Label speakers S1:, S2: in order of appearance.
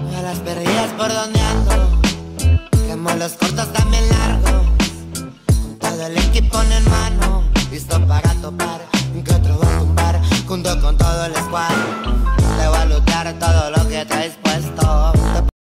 S1: A las perrillas por donde ando, quemo los cortos también largos, con todo el equipo en mano.